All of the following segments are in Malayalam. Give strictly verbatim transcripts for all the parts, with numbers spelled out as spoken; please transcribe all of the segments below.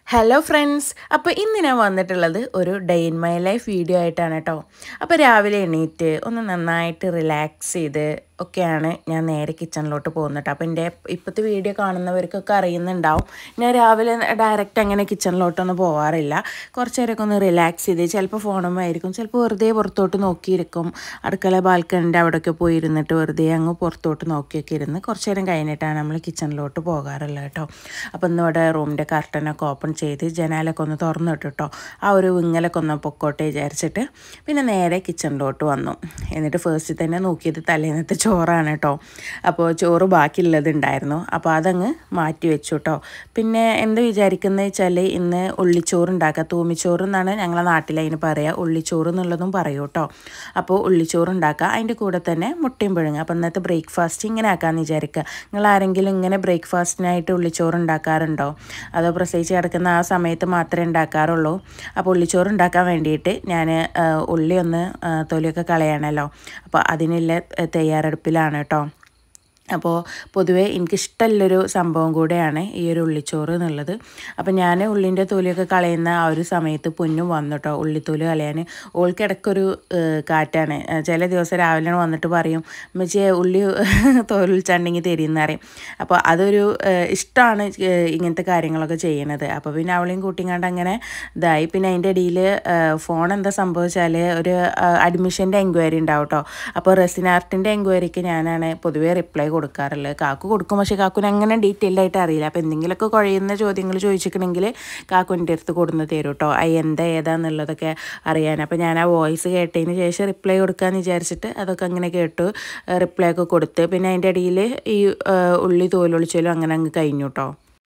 ഹലോ ഫ്രണ്ട്സ്, അപ്പോൾ ഇന്ന് ഞാൻ വന്നിട്ടുള്ളത് ഒരു day in my life video ആയിട്ടാണ് കേട്ടോ. അപ്പോൾ രാവിലെ എണീറ്റ് ഒന്ന് നന്നായിട്ട് റിലാക്സ് ചെയ്ത് ഒക്കെയാണ് ഞാൻ നേരെ കിച്ചണിലോട്ട് പോകുന്നത്. അപ്പോൾ എൻ്റെ ഇപ്പോഴത്തെ വീഡിയോ കാണുന്നവർക്കൊക്കെ അറിയുന്നുണ്ടാവും, ഞാൻ രാവിലെ ഡയറക്റ്റ് അങ്ങനെ കിച്ചണിലോട്ടൊന്നും പോകാറില്ല. കുറച്ച് നേരമൊക്കെ ഒന്ന് റിലാക്സ് ചെയ്ത് ചിലപ്പോൾ ഫോണുമായിരിക്കും, ചിലപ്പോൾ വെറുതെ പുറത്തോട്ട് നോക്കിയിരിക്കും. അടുക്കള ബാൽക്കണിൻ്റെ അവിടെയൊക്കെ പോയി ഇരുന്നിട്ട് വെറുതെ അങ്ങ് പുറത്തോട്ട് നോക്കിയൊക്കെ ഇരുന്ന് കുറച്ച് നേരം കഴിഞ്ഞിട്ടാണ് നമ്മൾ കിച്ചണിലോട്ട് പോകാറുള്ളത് കേട്ടോ. അപ്പോൾ ഇന്നിവിടെ റൂമിൻ്റെ കർട്ടനൊക്കെ ഓപ്പൺ ചെയ്ത് ജനാലൊക്കെ ഒന്ന് തുറന്നിട്ട് കേട്ടോ, ആ ഒരു വിങ്ങലൊക്കെ ഒന്ന് പൊക്കോട്ടെ വിചാരിച്ചിട്ട് പിന്നെ നേരെ കിച്ചണിലോട്ട് വന്നു. എന്നിട്ട് ഫസ്റ്റ് തന്നെ നോക്കിയത് തലേന്നത്തെ ചോറാണ് കേട്ടോ. അപ്പോൾ ചോറ് ബാക്കിയുള്ളത് ഉണ്ടായിരുന്നു, അപ്പോൾ അതങ്ങ് മാറ്റി വെച്ചു കേട്ടോ. പിന്നെ എന്താ വിചാരിക്കുന്നത് വെച്ചാൽ ഇന്ന് ഉള്ളിച്ചോറ് ഉണ്ടാക്കുക, തൂമിച്ചോറ് എന്നാണ് ഞങ്ങളെ നാട്ടിൽ അതിന് പറയുക, ഉള്ളിച്ചോറ് എന്നുള്ളതും പറയൂ കേട്ടോ. അപ്പോൾ ഉള്ളിച്ചോറ് ഉണ്ടാക്കുക, അതിൻ്റെ കൂടെ തന്നെ മുട്ടയും പുഴുങ്ങുക. അപ്പോൾ ഇന്നത്തെ ബ്രേക്ക്ഫാസ്റ്റ് ഇങ്ങനെ ആക്കാമെന്ന് വിചാരിക്കുക. നിങ്ങൾ ആരെങ്കിലും ഇങ്ങനെ ബ്രേക്ക്ഫാസ്റ്റിനായിട്ട് ഉള്ളിച്ചോറ് ഉണ്ടാക്കാറുണ്ടോ? അതോ പ്രസവിച്ച് കിടക്കുന്ന ആ സമയത്ത് മാത്രമേ ഉണ്ടാക്കാറുള്ളൂ? അപ്പോൾ ഉള്ളിച്ചോറ് ഉണ്ടാക്കാൻ വേണ്ടിയിട്ട് ഞാൻ ഉള്ളി ഒന്ന് തൊലിയൊക്കെ കളയണമല്ലോ, അപ്പോൾ അതിനുള്ള തയ്യാറെടുപ്പിലാണ് കേട്ടോ. അപ്പോൾ പൊതുവേ എനിക്കിഷ്ടമുള്ളൊരു സംഭവം കൂടെയാണ് ഈ ഒരു ഉള്ളിച്ചോറ് എന്നുള്ളത്. അപ്പോൾ ഞാൻ ഉള്ളിൻ്റെ തൊലിയൊക്കെ കളയുന്ന ആ ഒരു സമയത്ത് പൊന്നും വന്നു കേട്ടോ ഉള്ളിത്തോല് കളയാൻ. ഓൾക്കിടക്കൊരു കാറ്റാണ്, ചില ദിവസം രാവിലെ വന്നിട്ട് പറയും ഉമ്മച്ചിയെ ഉള്ളി തോലിച്ചുണ്ടെങ്കിൽ തരുമെന്ന് പറയും. അപ്പോൾ അതൊരു ഇഷ്ടമാണ് ഇങ്ങനത്തെ കാര്യങ്ങളൊക്കെ ചെയ്യണത്. അപ്പോൾ പിന്നെ അവളെയും കൂട്ടിങ്ങാണ്ട് അങ്ങനെ ഇതായി. പിന്നെ അതിൻ്റെ ഇടയിൽ ഫോൺ എന്താ സംഭവിച്ചാൽ ഒരു അഡ്മിഷൻ്റെ എൻക്വയറി ഉണ്ടാവും കേട്ടോ. അപ്പോൾ റെസിനാർട്ടിൻ്റെ എൻക്വയറിക്ക് ഞാനാണ് പൊതുവേ റിപ്ലൈ കൊടുക്കാറുള്ളത്. കാക്കു കൊടുക്കും, പക്ഷേ കാക്കുന് അങ്ങനെ ഡീറ്റെയിൽഡ് ആയിട്ട് അറിയില്ല. അപ്പോൾ എന്തെങ്കിലുമൊക്കെ കുഴയുന്ന ചോദ്യങ്ങൾ ചോദിച്ചിട്ടുണ്ടെങ്കിൽ കാക്കുൻ്റെ അടുത്ത് കൊടുന്ന് തരും കേട്ടോ, അത് എന്താ ഏതാന്നുള്ളതൊക്കെ അറിയാൻ. അപ്പോൾ ഞാൻ ആ വോയിസ് കേട്ടതിന് ശേഷം റിപ്ലൈ കൊടുക്കാമെന്ന് വിചാരിച്ചിട്ട് അതൊക്കെ അങ്ങനെ കേട്ടു, റിപ്ലൈ ഒക്കെ കൊടുത്ത് പിന്നെ അതിൻ്റെ ഇടയിൽ ഈ ഉള്ളി തോലൊളിച്ചാലും അങ്ങനെ അങ്ങ് കഴിഞ്ഞു കേട്ടോ.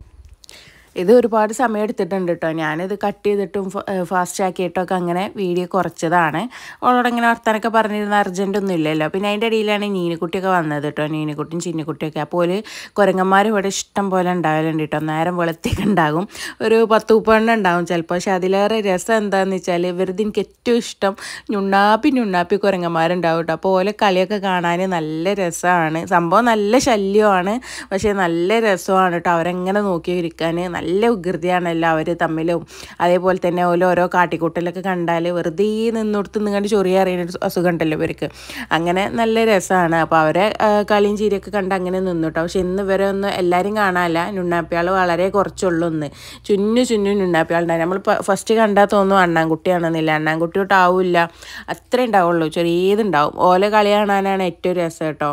ഇത് ഒരുപാട് സമയം എടുത്തിട്ടുണ്ട് കേട്ടോ. ഞാനിത് കട്ട് ചെയ്തിട്ടും ഫാസ്റ്റ് ആക്കിയിട്ടൊക്കെ അങ്ങനെ വീഡിയോ കുറച്ചതാണ്. അവളോട് ഇങ്ങനെ വർത്താനൊക്കെ പറഞ്ഞിരുന്ന അർജൻറ്റ് ഒന്നും ഇല്ലല്ലോ. പിന്നെ അതിൻ്റെ ഇടയിലാണ് നീനിക്കുട്ടിയൊക്കെ വന്നത് കേട്ടോ, നീനിക്കുട്ടിയും ചിന്നിക്കുട്ടിയൊക്കെ. അപ്പോൾ കുരങ്ങന്മാർ ഇവിടെ ഇഷ്ടം പോലെ ഉണ്ടാവലുണ്ട് കേട്ടോ. നേരം വെളുത്തേക്ക് ഉണ്ടാകും, ഒരു പത്ത് മുപ്പെണ്ണം ഉണ്ടാകും ചിലപ്പോൾ. പക്ഷെ അതിലേറെ രസം എന്താണെന്ന് വെച്ചാൽ ഇവരുടെ എനിക്ക് ഏറ്റവും ഇഷ്ടം ഞുണ്ണാപ്പി ഞുണ്ണാപ്പി കുരങ്ങന്മാരുണ്ടാവും കേട്ടോ. അപ്പോൾ ഓലെ കളിയൊക്കെ കാണാൻ നല്ല രസമാണ്. സംഭവം നല്ല ശല്യമാണ്, പക്ഷേ നല്ല രസമാണ് കേട്ടോ. അവരെങ്ങനെ നോക്കിയിരിക്കാൻ നല്ല വികൃതിയാണല്ലോ അവർ തമ്മിലും. അതേപോലെ തന്നെ ഓരോ ഓരോ കാട്ടിക്കൂട്ടലൊക്കെ കണ്ടാൽ വെറുതെ നിന്നോടത്ത് നിങ്ങണ്ട് ചൊറിയ അറിയുന്ന അസുഖം ഉണ്ടല്ലോ ഇവർക്ക്, അങ്ങനെ നല്ല രസമാണ്. അപ്പോൾ അവരെ കളിയും ചീരിയൊക്കെ കണ്ട് അങ്ങനെ നിന്നുട്ടോ. പക്ഷെ ഇന്ന് ഇവരെ ഒന്ന് എല്ലാവരും കാണാനല്ല, നുണ്ണാപ്പിയാൾ വളരെ കുറച്ചുള്ളൂ. ഒന്ന് ചുന്നു ചുന്നു നുണ്ണാപ്പിയാളുണ്ടായി. നമ്മൾ ഫസ്റ്റ് കണ്ടാൽ തോന്നും അണ്ണാൻകുട്ടിയാണെന്നില്ല, അണ്ണാൻകുട്ടിയോട്ടാവില്ല, അത്രേ ഉണ്ടാവുള്ളൂ, ചെറിയതുണ്ടാവും. ഓല കളി കാണാനാണ് ഏറ്റവും രസം കേട്ടോ.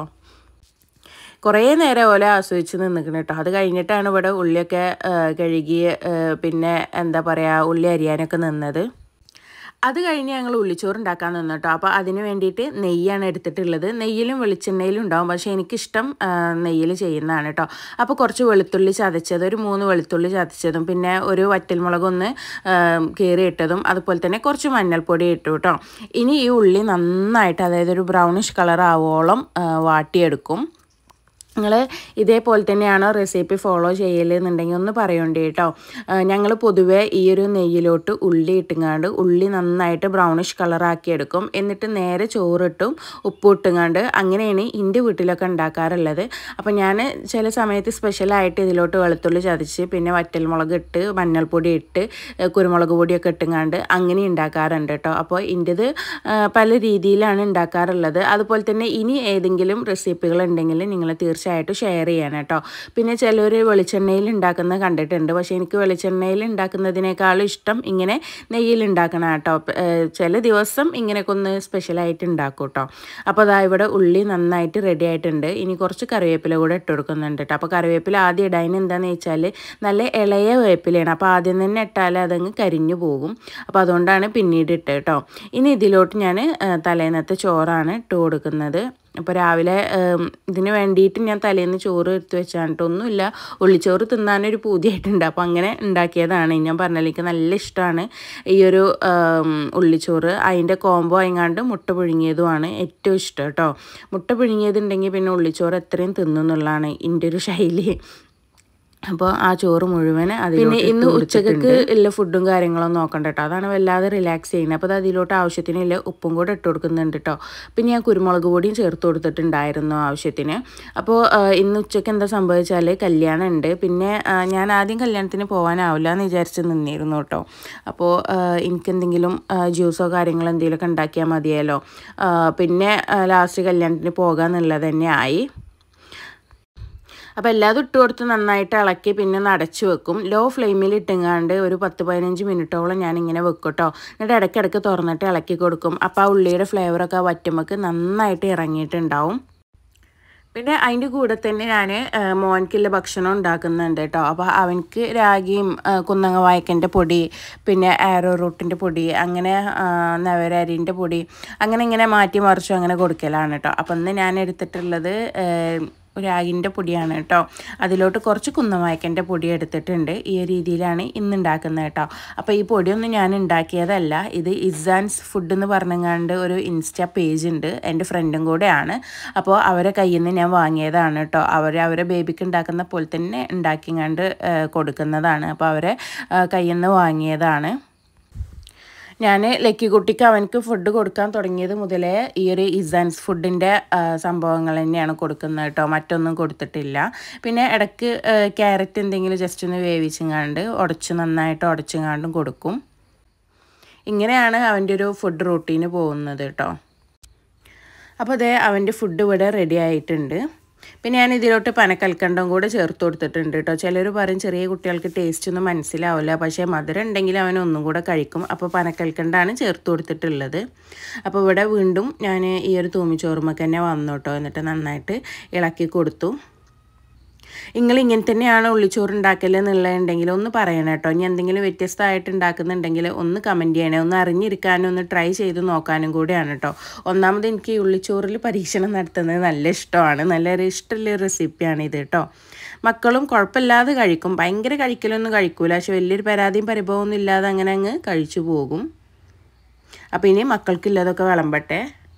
കുറേ നേരം ഓല ആസ്വദിച്ച് നിന്നിക്കണം കേട്ടോ. അത് കഴിഞ്ഞിട്ടാണ് ഇവിടെ ഉള്ളിയൊക്കെ കഴുകി പിന്നെ എന്താ പറയുക ഉള്ളി അരിയാനൊക്കെ നിന്നത്. അത് കഴിഞ്ഞ് ഞങ്ങൾ ഉള്ളിച്ചോറ് ഉണ്ടാക്കാൻ നിന്നു കേട്ടോ. അപ്പോൾ അതിന് വേണ്ടിയിട്ട് നെയ്യാണ് എടുത്തിട്ടുള്ളത്. നെയ്യിലും വെളിച്ചെണ്ണയിലും ഉണ്ടാവും, പക്ഷേ എനിക്കിഷ്ടം നെയ്യിൽ ചെയ്യുന്നതാണ് കേട്ടോ. അപ്പോൾ കുറച്ച് വെളുത്തുള്ളി ചതച്ചത്, ഒരു മൂന്ന് വെളുത്തുള്ളി ചതച്ചതും പിന്നെ ഒരു വറ്റൽമുളകൊന്ന് കീറിയിട്ടതും അതുപോലെ തന്നെ കുറച്ച് മഞ്ഞൾപ്പൊടി ഇട്ടു കേട്ടോ. ഇനി ഈ ഉള്ളി നന്നായിട്ട്, അതായത് ഒരു ബ്രൗണിഷ് കളർ ആവോളം വാട്ടിയെടുക്കും. നിങ്ങൾ ഇതേപോലെ തന്നെയാണോ റെസിപ്പി ഫോളോ ചെയ്യലെന്നുണ്ടെങ്കിൽ ഒന്ന് പറയണ്ടേ കേട്ടോ. ഞങ്ങൾ പൊതുവേ ഈ ഒരു നെയ്യിലോട്ട് ഉള്ളി ഇട്ടുങ്ങാണ്ട് ഉള്ളി നന്നായിട്ട് ബ്രൗണിഷ് കളറാക്കി എടുക്കും. എന്നിട്ട് നേരെ ചോറിട്ടും ഉപ്പ് ഇട്ടുങ്ങാണ്ട് അങ്ങനെയാണ് എൻ്റെ വീട്ടിലൊക്കെ ഉണ്ടാക്കാറുള്ളത്. അപ്പോൾ ഞാൻ ചില സമയത്ത് സ്പെഷ്യലായിട്ട് ഇതിലോട്ട് വെളുത്തുള്ളി ചതച്ച് പിന്നെ വറ്റൽമുളക് ഇട്ട് മഞ്ഞൾപ്പൊടി ഇട്ട് കുരുമുളക് പൊടിയൊക്കെ ഇട്ടുങ്ങാണ്ട് അങ്ങനെ ഉണ്ടാക്കാറുണ്ട് കേട്ടോ. അപ്പോൾ ഇതിൻ്റെത് പല രീതിയിലാണ് ഉണ്ടാക്കാറുള്ളത്. അതുപോലെ തന്നെ ഇനി ഏതെങ്കിലും റെസിപ്പികൾ ഉണ്ടെങ്കിൽ നിങ്ങൾ തീർച്ചയായിട്ടും തീർച്ചയായിട്ടും ഷെയർ ചെയ്യണം കേട്ടോ. പിന്നെ ചിലർ വെളിച്ചെണ്ണയിൽ ഉണ്ടാക്കുന്നത് കണ്ടിട്ടുണ്ട്, പക്ഷേ എനിക്ക് വെളിച്ചെണ്ണയിൽ ഉണ്ടാക്കുന്നതിനേക്കാളും ഇഷ്ടം ഇങ്ങനെ നെയ്യിൽ ഉണ്ടാക്കണം കേട്ടോ. ചില ദിവസം ഇങ്ങനെയൊക്കെ ഒന്ന് സ്പെഷ്യലായിട്ട് ഉണ്ടാക്കും കേട്ടോ. അപ്പോൾ അതാ ഇവിടെ ഉള്ളി നന്നായിട്ട് റെഡി ആയിട്ടുണ്ട്. ഇനി കുറച്ച് കറിവേപ്പില കൂടെ ഇട്ട് കൊടുക്കുന്നുണ്ട് കേട്ടോ. അപ്പോൾ കറിവേപ്പില ആദ്യം ഇടാൻ എന്താണെന്ന് വെച്ചാൽ നല്ല ഇളയ വേപ്പിലയാണ്, അപ്പോൾ ആദ്യം തന്നെ ഇട്ടാൽ അതങ്ങ് കരിഞ്ഞു പോകും. അപ്പോൾ അതുകൊണ്ടാണ് പിന്നീട് ഇട്ട് കേട്ടോ. ഇനി ഇതിലോട്ട് ഞാൻ തലേന്നത്തെ ചോറാണ് ഇട്ട് കൊടുക്കുന്നത്. അപ്പോൾ രാവിലെ ഇതിന് വേണ്ടിയിട്ട് ഞാൻ തലേന്ന് ചോറ് എടുത്ത് വെച്ചാണ് കേട്ടോ. ഒന്നുമില്ല, ഉള്ളിച്ചോറ് തിന്നാനൊരു പൂതിയായിട്ടുണ്ട്, അപ്പോൾ അങ്ങനെ ഉണ്ടാക്കിയതാണ്. ഞാൻ പറഞ്ഞാൽ എനിക്ക് നല്ല ഇഷ്ടമാണ് ഈ ഒരു ഉള്ളിച്ചോറ്. അതിൻ്റെ കോംബോ ആയിങ്ങാണ്ട് മുട്ട പുഴുങ്ങിയതുമാണ് ഏറ്റവും ഇഷ്ടം കേട്ടോ. മുട്ട പുഴുങ്ങിയതുണ്ടെങ്കിൽ പിന്നെ ഉള്ളിച്ചോറ് എത്രയും തിന്നുന്നുള്ളതാണ് എൻ്റെ ഒരു ശൈലി. അപ്പോൾ ആ ചോറ് മുഴുവൻ അതിൽ പിന്നെ ഇന്ന് ഉച്ചയ്ക്ക് ഉള്ള ഫുഡും കാര്യങ്ങളൊന്നും നോക്കണ്ട കേട്ടോ. അതാണ് വല്ലാതെ റിലാക്സ് ചെയ്യുന്നത്. അപ്പോൾ അത് അതിലോട്ട് ആവശ്യത്തിനുള്ള ഉപ്പും കൂടെ ഇട്ട് കൊടുക്കുന്നുണ്ട് കേട്ടോ. പിന്നെ ഞാൻ കുരുമുളക് പൊടിയും ചേർത്ത് കൊടുത്തിട്ടുണ്ടായിരുന്നു ആവശ്യത്തിന്. അപ്പോൾ ഇന്ന് ഉച്ചയ്ക്ക് എന്താ സംഭവിച്ചാൽ കല്യാണം ഉണ്ട്. പിന്നെ ഞാൻ ആദ്യം കല്യാണത്തിന് പോകാനാവില്ല എന്ന് വിചാരിച്ച് നിന്നിരുന്നു കേട്ടോ. അപ്പോൾ എനിക്കെന്തെങ്കിലും ജ്യൂസോ കാര്യങ്ങളോ എന്തെങ്കിലുമൊക്കെ ഉണ്ടാക്കിയാൽ മതിയല്ലോ. പിന്നെ ലാസ്റ്റ് കല്യാണത്തിന് പോകാമെന്നുള്ളത് തന്നെ ആയി. അപ്പോൾ എല്ലാതും ഇട്ട് കൊടുത്ത് നന്നായിട്ട് ഇളക്കി പിന്നെ ഒന്ന് അടച്ച് വെക്കും. ലോ ഫ്ലെയിമിൽ ഇട്ടുങ്ങാണ്ട് ഒരു പത്ത് പതിനഞ്ച് മിനിറ്റോളം ഞാനിങ്ങനെ വെക്കും കേട്ടോ. എന്നിട്ട് ഇടയ്ക്കിടയ്ക്ക് തുറന്നിട്ട് ഇളക്കി കൊടുക്കും. അപ്പോൾ ആ ഉള്ളിയുടെ ഫ്ലേവറൊക്കെ വറ്റുമ്പോൾ നന്നായിട്ട് ഇറങ്ങിയിട്ടുണ്ടാവും. പിന്നെ അതിൻ്റെ കൂടെ തന്നെ ഞാൻ മോനിക്കുള്ള ഭക്ഷണം ഉണ്ടാക്കുന്നുണ്ട് കേട്ടോ. അപ്പോൾ അവനക്ക് രാഗിയും കുന്നങ്ങ വായക്കൻ്റെ പൊടി പിന്നെ ആരോ റൂട്ടിൻ്റെ പൊടി അങ്ങനെ നവരരിൻ്റെ പൊടി അങ്ങനെ ഇങ്ങനെ മാറ്റി മറിച്ചു അങ്ങനെ കൊടുക്കലാണ് കേട്ടോ. അപ്പം ഇന്ന് ഞാൻ എടുത്തിട്ടുള്ളത് രാഗിൻ്റെ പൊടിയാണ് കേട്ടോ. അതിലോട്ട് കുറച്ച് കുന്നവായക്കൻ്റെ പൊടി എടുത്തിട്ടുണ്ട്. ഈ രീതിയിലാണ് ഇന്ന് ഉണ്ടാക്കുന്നത് കേട്ടോ. അപ്പോൾ ഈ പൊടിയൊന്നും ഞാൻ ഉണ്ടാക്കിയതല്ല. ഇത് ഇസാൻസ് ഫുഡ് എന്ന് പറഞ്ഞങ്ങാണ്ട് ഒരു ഇൻസ്റ്റാ പേജ് ഉണ്ട്, എൻ്റെ ഫ്രണ്ടും കൂടെയാണ്. അപ്പോൾ അവരെ കയ്യിൽ നിന്ന് ഞാൻ വാങ്ങിയതാണ് കേട്ടോ. അവർ അവരെ ബേബിക്ക് ഉണ്ടാക്കുന്ന പോലെ തന്നെ ഉണ്ടാക്കിങ്ങാണ്ട് കൊടുക്കുന്നതാണ്. അപ്പോൾ അവരെ കയ്യിൽ നിന്ന് വാങ്ങിയതാണ്. ഞാൻ ലക്കിക്കുട്ടിക്ക് അവനക്ക് ഫുഡ് കൊടുക്കാൻ തുടങ്ങിയത് മുതലേ ഈ ഒരു ഇസാൻസ് ഫുഡിൻ്റെ സംഭവങ്ങൾ തന്നെയാണ് കൊടുക്കുന്നത് കേട്ടോ. മറ്റൊന്നും കൊടുത്തിട്ടില്ല. പിന്നെ ഇടയ്ക്ക് ക്യാരറ്റ് എന്തെങ്കിലും ജസ്റ്റ് ഒന്ന് വേവിച്ചങ്ങാണ്ട് ഉടച്ച് നന്നായിട്ട് ഉടച്ചങ്ങാണ്ടും കൊടുക്കും. ഇങ്ങനെയാണ് അവൻ്റെ ഒരു ഫുഡ് റൂട്ടീന് പോകുന്നത് കേട്ടോ. അപ്പോൾ അതേ അവൻ്റെ ഫുഡ് ഇവിടെ റെഡി ആയിട്ടുണ്ട്. പിന്നെ ഞാൻ ഇതിലോട്ട് പനക്കൽക്കണ്ടം കൂടെ ചേർത്ത് കൊടുത്തിട്ടുണ്ട് കേട്ടോ. ചിലർ പറയും ചെറിയ കുട്ടികൾക്ക് ടേസ്റ്റ് ഒന്നും മനസ്സിലാവില്ല, പക്ഷേ മധുരം ഉണ്ടെങ്കിൽ അവൻ ഒന്നും കൂടെ കഴിക്കും. അപ്പോൾ പനക്കൽക്കണ്ടാണ് ചേർത്ത് കൊടുത്തിട്ടുള്ളത്. അപ്പോൾ ഇവിടെ വീണ്ടും ഞാൻ ഈ ഒരു തൂമിച്ചോറുമൊക്കെ തന്നെ വന്നു കേട്ടോ. എന്നിട്ട് നന്നായിട്ട് ഇളക്കി കൊടുത്തു. നിങ്ങൾ ഇങ്ങനെ തന്നെയാണ് ഉള്ളിച്ചോറ് ഉണ്ടാക്കൽ എന്നുള്ളതുണ്ടെങ്കിൽ ഒന്ന് പറയണം കേട്ടോ. ഇനി എന്തെങ്കിലും വ്യത്യസ്തമായിട്ട് ഉണ്ടാക്കുന്നുണ്ടെങ്കിൽ ഒന്ന് കമൻറ്റ് ചെയ്യണേ. ഒന്ന് അറിഞ്ഞിരിക്കാനും ഒന്ന് ട്രൈ ചെയ്ത് നോക്കാനും കൂടെയാണ് കേട്ടോ. ഒന്നാമത് എനിക്ക് ഈ ഉള്ളിച്ചോറിൽ പരീക്ഷണം നടത്തുന്നത് നല്ല ഇഷ്ടമാണ്. നല്ലൊരു ഇഷ്ടമുള്ള റെസിപ്പിയാണ് ഇത് കേട്ടോ. മക്കളും കുഴപ്പമില്ലാതെ കഴിക്കും. ഭയങ്കര കഴിക്കലൊന്നും കഴിക്കൂല, പക്ഷെ വലിയൊരു പരാതിയും പരിഭവമൊന്നും ഇല്ലാതെ അങ്ങനെ അങ്ങ് കഴിച്ചു പോകും. അപ്പോൾ ഇനി മക്കൾക്കില്ലതൊക്കെ വിളമ്പട്ടെ.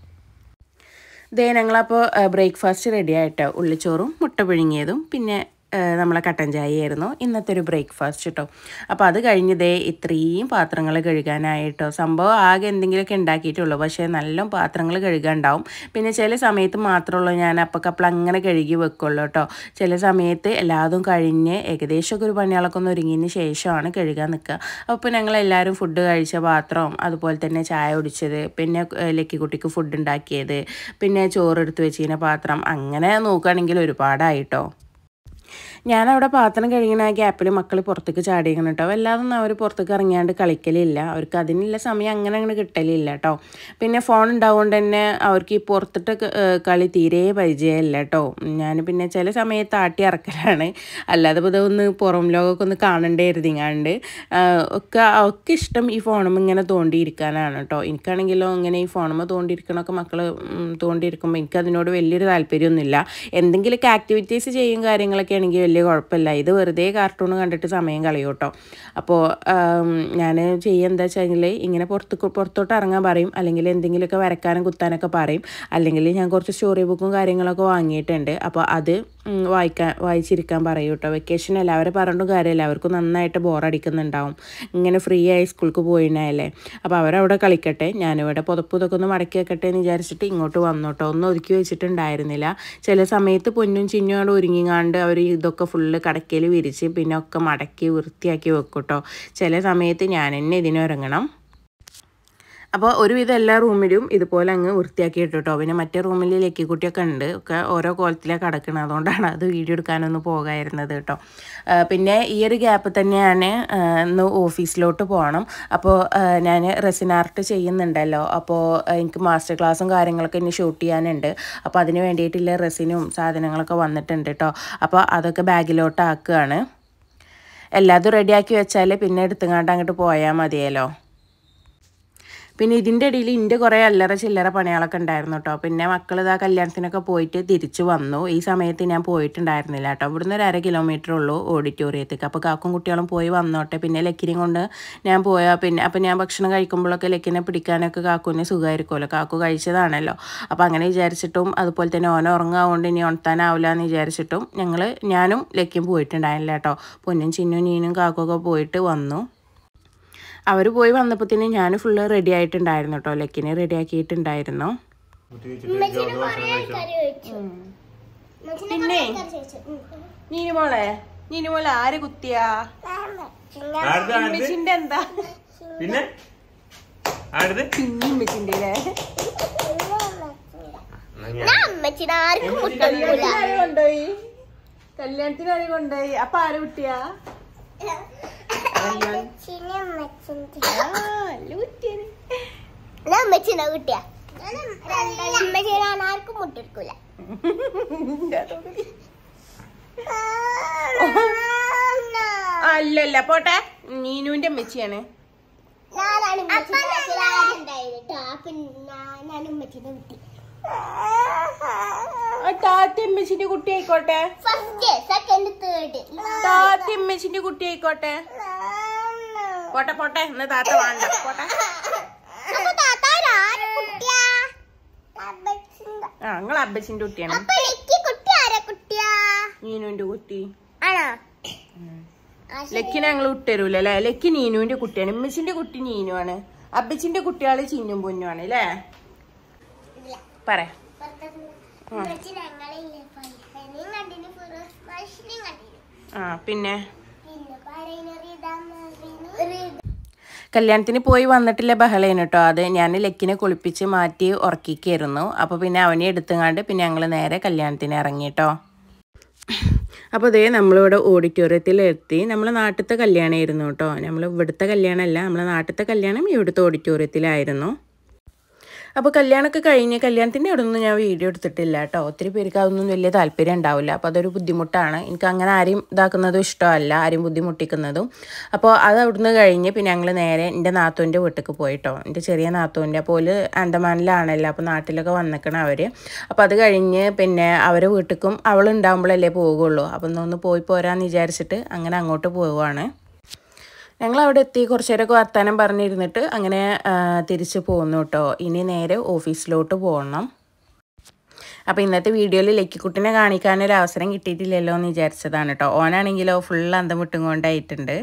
ദേ ഞങ്ങളപ്പോൾ ബ്രേക്ക്ഫാസ്റ്റ് റെഡി ആയിട്ടോ. ഉള്ളിച്ചോറും മുട്ട പുഴുങ്ങിയതും പിന്നെ നമ്മളെ കട്ടൻ ചായയായിരുന്നു ഇന്നത്തെ ഒരു ബ്രേക്ക്ഫാസ്റ്റ് കേട്ടോ. അപ്പോൾ അത് കഴിഞ്ഞ് ദേ ഇത്രയും പാത്രങ്ങൾ കഴുകാനായിട്ടോ. സംഭവം ആകെ എന്തെങ്കിലുമൊക്കെ ഉണ്ടാക്കിയിട്ടുള്ളൂ, പക്ഷേ നല്ല പാത്രങ്ങൾ കഴുകാനുണ്ടാവും. പിന്നെ ചില സമയത്ത് മാത്രമുള്ളൂ ഞാൻ അപ്പക്കപ്പോൾ അങ്ങനെ കഴുകി വെക്കുള്ളൂ കേട്ടോ. ചില സമയത്ത് എല്ലാതും കഴിഞ്ഞ് ഏകദേശമൊക്കെ ഒരു പണികളൊക്കെ ഒന്ന് ഒരുങ്ങിയതിന് ശേഷമാണ് കഴുകാൻ നിൽക്കുക. അപ്പോൾ ഞങ്ങളെല്ലാവരും ഫുഡ് കഴിച്ച പാത്രവും അതുപോലെ തന്നെ ചായ കുടിച്ചത് പിന്നെ ലക്കിക്കുട്ടിക്ക് ഫുഡ് ഉണ്ടാക്കിയത് പിന്നെ ചോറെടുത്ത് വെച്ചിരുന്ന പാത്രം അങ്ങനെ നോക്കുകയാണെങ്കിൽ ഒരുപാടായിട്ടോ. ഞാനവിടെ പാത്രം കഴുകുന്ന ആ ഗ്യാപ്പിൽ മക്കൾ പുറത്തേക്ക് ചാടിക്കണം കേട്ടോ. വല്ലാതൊന്നും അവർ പുറത്തേക്ക് ഇറങ്ങിയാണ്ട് കളിക്കലില്ല. അവർക്ക് അതിനുള്ള സമയം അങ്ങനെ അങ്ങനെ കിട്ടലില്ല കേട്ടോ. പിന്നെ ഫോൺ ഉണ്ടാവുകൊണ്ട് തന്നെ അവർക്ക് ഈ പുറത്തിട്ട് കളി തീരെ പരിചയമില്ല കേട്ടോ. ഞാൻ പിന്നെ ചില സമയത്ത് ആട്ടി ഇറക്കലാണ്. അല്ലാതെ ഇപ്പോൾ ഇതൊന്ന് പുറം ലോകമൊക്കെ ഒന്ന് കാണണ്ടേ എഴുതിങ്ങാണ്ട് ഒക്കെ അവർക്ക് ഇഷ്ടം ഈ ഫോണും ഇങ്ങനെ തോണ്ടിയിരിക്കാനാണ് കേട്ടോ. എനിക്കാണെങ്കിലോ ഇങ്ങനെ ഈ ഫോണുമ്പോൾ തോണ്ടിയിരിക്കണമൊക്കെ മക്കൾ തോണ്ടിയിരിക്കുമ്പോൾ എനിക്കതിനോട് വലിയൊരു താല്പര്യമൊന്നുമില്ല. എന്തെങ്കിലുമൊക്കെ ആക്ടിവിറ്റീസ് ചെയ്യും കാര്യങ്ങളൊക്കെ ആണെങ്കിൽ വലിയ കുഴപ്പമില്ല. ഇത് വെറുതെ കാർട്ടൂൺ കണ്ടിട്ട് സമയം കളയും കേട്ടോ. അപ്പോൾ ഞാൻ ചെയ്യുക എന്താ വെച്ചാൽ ഇങ്ങനെ പുറത്ത് പുറത്തോട്ട് ഇറങ്ങാൻ പറയും, അല്ലെങ്കിൽ എന്തെങ്കിലുമൊക്കെ വരക്കാനും കുത്താനൊക്കെ പറയും. അല്ലെങ്കിൽ ഞാൻ കുറച്ച് സ്റ്റോറി ബുക്കും കാര്യങ്ങളൊക്കെ വാങ്ങിയിട്ടുണ്ട്. അപ്പോൾ അത് വായിക്കാൻ വായിച്ചിരിക്കാൻ പറയും കേട്ടോ. വെക്കേഷൻ എല്ലാവരും പറഞ്ഞിട്ടും കാര്യമില്ല, അവർക്ക് നന്നായിട്ട് ബോറടിക്കുന്നുണ്ടാവും. ഇങ്ങനെ ഫ്രീ ആയി സ്കൂൾക്ക് പോയിട്ടല്ലേ. അപ്പോൾ അവരവിടെ കളിക്കട്ടെ, ഞാനിവിടെ പുതപ്പ് ഇതൊക്കെ ഒന്ന് മടക്കി വെക്കട്ടെ എന്ന് വിചാരിച്ചിട്ട് ഇങ്ങോട്ട് വന്നു കേട്ടോ. ഒന്നും ഒതുക്കി വെച്ചിട്ടുണ്ടായിരുന്നില്ല. ചില സമയത്ത് പൊന്നും ചിഞ്ഞോട് ഒരുങ്ങിങ്ങാണ്ട് അവർ ഇതൊക്കെ ഫുള്ള് കടക്കയിൽ വിരിച്ച് പിന്നെ ഒക്കെ മടക്കി വൃത്തിയാക്കി വെക്കും കേട്ടോ. ചില സമയത്ത് ഞാൻ തന്നെ ഇതിനിറങ്ങണം. അപ്പോൾ ഒരുവിധം എല്ലാ റൂമിലും ഇതുപോലെ അങ്ങ് വൃത്തിയാക്കിയിട്ട് കേട്ടോ. പിന്നെ മറ്റേ റൂമിൽ ലക്കിക്കുട്ടിയൊക്കെ ഉണ്ട്, ഒക്കെ ഓരോ കോലത്തിലാണ് കിടക്കുന്നത്. അതുകൊണ്ടാണ് അത് വീഡിയോ എടുക്കാനൊന്നും പോകായിരുന്നത് കേട്ടോ. പിന്നെ ഈ ഒരു ഗ്യാപ്പ് തന്നെയാണ് ഇന്ന് ഓഫീസിലോട്ട് പോകണം. അപ്പോൾ ഞാൻ റെസിൻ ആർട്ട് ചെയ്യുന്നുണ്ടല്ലോ. അപ്പോൾ എനിക്ക് മാസ്റ്റർ ക്ലാസ്സും കാര്യങ്ങളൊക്കെ ഇനി ഷൂട്ട് ചെയ്യാനുണ്ട്. അപ്പോൾ അതിന് വേണ്ടിയിട്ടുള്ള റെസിനും സാധനങ്ങളൊക്കെ വന്നിട്ടുണ്ട് കേട്ടോ. അപ്പോൾ അതൊക്കെ ബാഗിലോട്ട് ആക്കുകയാണ്. എല്ലാതും റെഡിയാക്കി വെച്ചാൽ പിന്നെ എടുത്തുങ്ങാണ്ട് അങ്ങോട്ട് പോയാൽ മതിയല്ലോ. പിന്നെ ഇതിൻ്റെ ഇടയിൽ എൻ്റെ കുറേ അല്ലറ ചില്ലറ പണികളൊക്കെ ഉണ്ടായിരുന്നു കേട്ടോ. പിന്നെ മക്കൾ ഇതാ കല്യാണത്തിനൊക്കെ പോയിട്ട് തിരിച്ചു വന്നു. ഈ സമയത്ത് ഞാൻ പോയിട്ടുണ്ടായിരുന്നില്ല കേട്ടോ. ഇവിടുന്ന് ഒരു അര കിലോമീറ്റർ ഉള്ളൂ ഓഡിറ്റോറിയത്തേക്ക്. അപ്പോൾ കാക്കും കുട്ടികളും പോയി വന്നോട്ടെ. പിന്നെ ലക്കിനെയും കൊണ്ട് ഞാൻ പോയാൽ പിന്നെ അപ്പോൾ ഞാൻ ഭക്ഷണം കഴിക്കുമ്പോഴൊക്കെ ലക്കിനെ പിടിക്കാനൊക്കെ കാക്കുവിന് സുഖമായിരിക്കുമല്ലോ, കാക്കു കഴിച്ചതാണല്ലോ. അപ്പോൾ അങ്ങനെ വിചാരിച്ചിട്ടും അതുപോലെ തന്നെ ഓന ഉറങ്ങാവുകൊണ്ട് ഇനി ഉണർത്താനാവില്ല എന്ന് വിചാരിച്ചിട്ടും ഞങ്ങൾ ഞാനും ലക്കിയും പോയിട്ടുണ്ടായില്ല കേട്ടോ. പൊന്നും ചിന്നും നീനും കാക്കുമൊക്കെ പോയിട്ട് വന്നു. അവർ പോയി വന്നപ്പോഴത്തേനും ഞാൻ ഫുള്ള് റെഡി ആയിട്ടുണ്ടായിരുന്നു കേട്ടോ. ലക്കിനെ റെഡി ആക്കിയിട്ടുണ്ടായിരുന്നു. പിന്നെ നീനു മോളെ നീനു മോളെ ആര് കുത്തിയാ ഉമ്മച്ചിന്റെ എന്താ പിന്നെ ഉമ്മച്ചിന്റെ കൊണ്ടുപോയി കല്യാണത്തിന് ആരെ കൊണ്ടുപോയി. അപ്പൊ ആര് കുട്ടിയാ കുട്ടിയാ ആർക്കും മുട്ടെടുക്കൂല. അല്ലല്ല പോട്ടെ, നീനുവിന്റെ അമ്മച്ചിയാണ്. താത്തി അമ്മച്ചിന്റെ കുട്ടി ആയിക്കോട്ടെ, താത്തി അമ്മച്ചിന്റെ കുട്ടി ആയിക്കോട്ടെ. പോട്ടെ പോട്ടെ, ഇന്ന് താത്ത വേണ്ട പോട്ടെ. ആ നിങ്ങൾ അബ്ബച്ചിന്റെ കുട്ടിയാണ്. നീനുവിന്റെ കുട്ടി ലക്കിനെ ഞങ്ങൾ വിട്ടരൂല അല്ലേ. ലക്കി നീനുവിന്റെ കുട്ടിയാണ്. ഉമ്മച്ചിന്റെ കുട്ടി നീനുവാണ്. അബ്ബച്ചിന്റെ കുട്ടികള് ചിന്നും പൊന്നുമാണ് അല്ലേ. പറ ആ പിന്നെ കല്യാണത്തിന് പോയി വന്നിട്ടില്ല ബഹളേന് കേട്ടോ. അത് ഞാൻ ലക്കിനെ കുളിപ്പിച്ച് മാറ്റി ഉറക്കിക്കായിരുന്നു. അപ്പോൾ പിന്നെ അവനെ എടുത്തുങ്ങാണ്ട് പിന്നെ ഞങ്ങൾ നേരെ കല്യാണത്തിന് ഇറങ്ങി കേട്ടോ. അപ്പോൾ അതേ നമ്മളിവിടെ ഓഡിറ്റോറിയത്തിൽ എത്തി. നമ്മളെ നാട്ടിലത്തെ കല്യാണമായിരുന്നു കേട്ടോ. നമ്മൾ ഇവിടുത്തെ കല്യാണമല്ല, നമ്മളെ നാട്ടിലത്തെ കല്യാണം ഇവിടുത്തെ ഓഡിറ്റോറിയത്തിലായിരുന്നു. അപ്പോൾ കല്യാണമൊക്കെ കഴിഞ്ഞ് കല്യാണത്തിൻ്റെ അവിടെ ഒന്നും ഞാൻ വീഡിയോ എടുത്തിട്ടില്ല കേട്ടോ. ഒത്തിരി പേർക്ക് അതൊന്നും വലിയ താല്പര്യം ഉണ്ടാവില്ല. അപ്പോൾ അതൊരു ബുദ്ധിമുട്ടാണ്. എനിക്ക് അങ്ങനെ ആരെയും ഇതാക്കുന്നതും ഇഷ്ടമല്ല, ആരെയും ബുദ്ധിമുട്ടിക്കുന്നതും. അപ്പോൾ അത് അവിടുന്ന് കഴിഞ്ഞ് പിന്നെ ഞങ്ങൾ നേരെ എൻ്റെ നാത്തൂൻ്റെ വീട്ടിലേക്ക് പോയിട്ടോ. എൻ്റെ ചെറിയ നാത്തൂൻ്റെ അപ്പോൾ ആൻഡമാനിലാണല്ലോ, അപ്പോൾ നാട്ടിലൊക്കെ വന്നിക്കണം അവർ. അപ്പോൾ അത് കഴിഞ്ഞ് പിന്നെ അവരെ വീട്ടിലേക്കും അവളുണ്ടാകുമ്പോഴല്ലേ പോകുള്ളൂ. അപ്പോൾ ഒന്ന് പോയി പോരാന്ന് വിചാരിച്ചിട്ട് അങ്ങനെ അങ്ങോട്ട് പോവുകയാണ്. ഞങ്ങളവിടെ എത്തി കുറച്ച് നേരമൊക്കെ വർത്താനം പറഞ്ഞിരുന്നിട്ട് അങ്ങനെ തിരിച്ച് പോന്നു കേട്ടോ. ഇനി നേരെ ഓഫീസിലോട്ട് പോകണം. അപ്പോൾ ഇന്നത്തെ വീഡിയോയിൽ ലക്കിക്കുട്ടിനെ കാണിക്കാനൊരു അവസരം കിട്ടിയിട്ടില്ലല്ലോ എന്ന് വിചാരിച്ചതാണ് കേട്ടോ. ഓനാണെങ്കിലോ ഫുൾ അന്തം വിട്ടും കൊണ്ടായിട്ടുണ്ട്.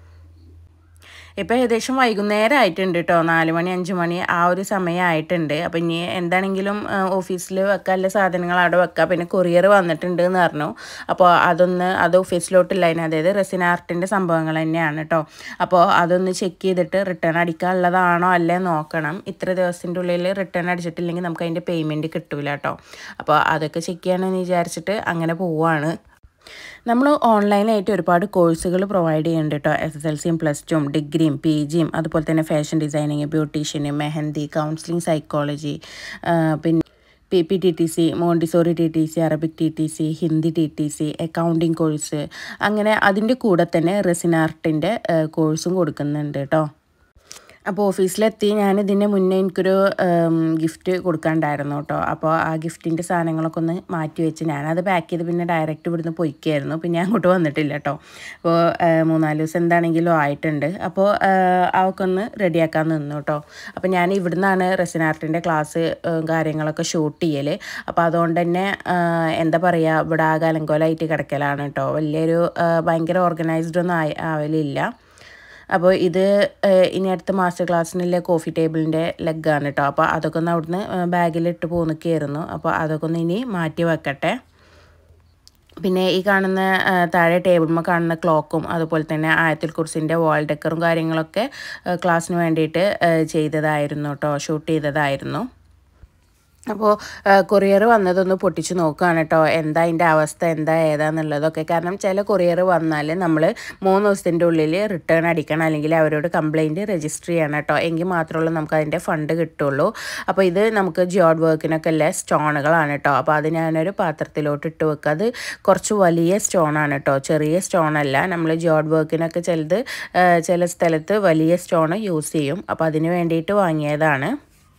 ഇപ്പോൾ ഏകദേശം വൈകുന്നേരം ആയിട്ടുണ്ട് കേട്ടോ. നാല് മണി അഞ്ച് മണി ആ ഒരു സമയമായിട്ടുണ്ട്. അപ്പോൾ ഇനി എന്താണെങ്കിലും ഓഫീസിൽ വെക്കാനുള്ള സാധനങ്ങൾ അവിടെ വെക്കാം. പിന്നെ കൊറിയർ വന്നിട്ടുണ്ട് എന്ന് പറഞ്ഞു. അപ്പോൾ അതൊന്ന് അത് ഓഫീസിലോട്ടില്ല, അതിന് അതായത് റെസിൻ ആർട്ടിൻ്റെ സംഭവങ്ങൾ തന്നെയാണ് കേട്ടോ. അപ്പോൾ അതൊന്ന് ചെക്ക് ചെയ്തിട്ട് റിട്ടേൺ അടിക്കാനുള്ളതാണോ അല്ലേ നോക്കണം. ഇത്ര ദിവസത്തിൻ്റെ ഉള്ളിൽ റിട്ടേൺ അടിച്ചിട്ടില്ലെങ്കിൽ നമുക്ക് അതിൻ്റെ പേയ്മെൻറ്റ് കിട്ടില്ല കേട്ടോ. അപ്പോൾ അതൊക്കെ ചെക്ക് ചെയ്യണമെന്ന് വിചാരിച്ചിട്ട് അങ്ങനെ പോവുകയാണ്. നമ്മൾ ഓൺലൈനായിട്ട് ഒരുപാട് കോഴ്സുകൾ പ്രൊവൈഡ് ചെയ്യുന്നുണ്ട് കേട്ടോ. എസ് എസ് എൽ സിയും പ്ലസ് ടുവും ഡിഗ്രിയും പി ജിയും അതുപോലെ തന്നെ fashion designing, beautician, mehendi, counselling, psychology, പിന്നെ P P T T C, montessori T T C, Arabic T T C, Hindi T T C, accounting course, അങ്ങനെ അതിൻ്റെ കൂടെ തന്നെ റെസിൻ ആർട്ടിൻ്റെ കോഴ്സും കൊടുക്കുന്നുണ്ട് കേട്ടോ. അപ്പോൾ ഓഫീസിലെത്തി ഞാൻ ഇതിൻ്റെ മുന്നേ എനിക്കൊരു ഗിഫ്റ്റ് കൊടുക്കാണ്ടായിരുന്നു കേട്ടോ. അപ്പോൾ ആ ഗിഫ്റ്റിൻ്റെ സാധനങ്ങളൊക്കെ ഒന്ന് മാറ്റി വെച്ച് ഞാനത് പാക്ക് ചെയ്ത് പിന്നെ ഡയറക്റ്റ് ഇവിടുന്ന് പൊയ്ക്കായിരുന്നു. പിന്നെ അങ്ങോട്ട് വന്നിട്ടില്ല കേട്ടോ. അപ്പോൾ മൂന്നാല് ദിവസം എന്താണെങ്കിലും ആയിട്ടുണ്ട്. അപ്പോൾ അവൾക്ക് ഒന്ന് റെഡിയാക്കാൻ നിന്നു കേട്ടോ. അപ്പോൾ ഞാൻ ഇവിടുന്നാണ് റെസിൻ ആർട്ടിൻ്റെ ക്ലാസ് കാര്യങ്ങളൊക്കെ ഷൂട്ട് ചെയ്യൽ. അപ്പോൾ അതുകൊണ്ട് തന്നെ എന്താ പറയുക, ഇവിടെ ആകെ അലങ്കോലമായിട്ട് കിടക്കലാണ് കേട്ടോ. വലിയൊരു ഭയങ്കര ഓർഗനൈസ്ഡ് ഒന്നും ആയി ആവലില്ല. അപ്പോൾ ഇത് ഇനി അടുത്ത മാസ്റ്റർ ക്ലാസ്സിനുള്ള കോഫി ടേബിളിൻ്റെ ലെഗാണ് കേട്ടോ. അപ്പോൾ അതൊക്കെ ഒന്ന് അവിടുന്ന് ബാഗിലിട്ട് പോന്നിക്കായിരുന്നു. അപ്പോൾ അതൊക്കെ ഒന്ന് ഇനി മാറ്റി വെക്കട്ടെ. പിന്നെ ഈ കാണുന്ന താഴെ ടേബിളിൽ കാണുന്ന ക്ലോക്കും അതുപോലെ തന്നെ ആയത്തുൽ കുർസിൻ്റെ വാൾ ഡെക്കറും കാര്യങ്ങളൊക്കെ ക്ലാസ്സിന് വേണ്ടിയിട്ട് ചെയ്തതായിരുന്നു കേട്ടോ, ഷൂട്ട് ചെയ്തതായിരുന്നു. അപ്പോൾ കൊറിയർ വന്നതൊന്ന് പൊട്ടിച്ച് നോക്കുകയാണ് കേട്ടോ, എന്താ അതിൻ്റെ അവസ്ഥ എന്താ ഏതാന്നുള്ളതൊക്കെ. കാരണം ചില കൊറിയർ വന്നാൽ നമ്മൾ മൂന്ന് ദിവസത്തിൻ്റെ ഉള്ളിൽ റിട്ടേൺ അടിക്കണം, അല്ലെങ്കിൽ അവരോട് കംപ്ലയിൻറ്റ് രജിസ്റ്റർ ചെയ്യണം കേട്ടോ, എങ്കിൽ മാത്രമേ നമുക്ക് അതിൻ്റെ ഫണ്ട് കിട്ടുള്ളൂ. അപ്പോൾ ഇത് നമുക്ക് ജിയോഡ് വർക്കിനൊക്കെ ഉള്ള സ്റ്റോണുകളാണ് കേട്ടോ. അപ്പോൾ അത് ഞാനൊരു പാത്രത്തിലോട്ട് ഇട്ട് വെക്കുക. അത് കുറച്ച് വലിയ സ്റ്റോണാണ് കേട്ടോ, ചെറിയ സ്റ്റോണല്ല. നമ്മൾ ജിയോഡ് വർക്കിനൊക്കെ ചിലത് ചില സ്ഥലത്ത് വലിയ സ്റ്റോൺ യൂസ് ചെയ്യും. അപ്പോൾ അതിന് വേണ്ടിയിട്ട് വാങ്ങിയതാണ്.